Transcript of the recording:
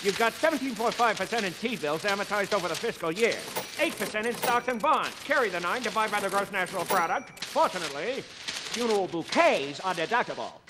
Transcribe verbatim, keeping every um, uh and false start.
You've got seventeen point five percent in T-bills amortized over the fiscal year. eight percent in stocks and bonds. Carry the nine, divide by the gross national product. Fortunately, funeral bouquets are deductible.